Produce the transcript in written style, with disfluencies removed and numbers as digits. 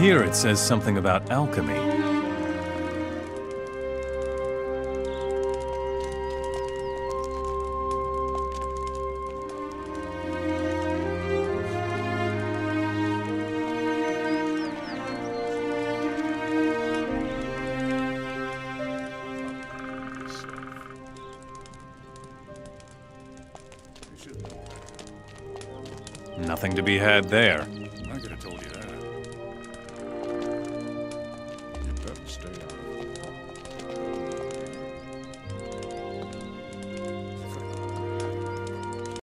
Here it says something about alchemy. Nothing to be had there. I could have told you that.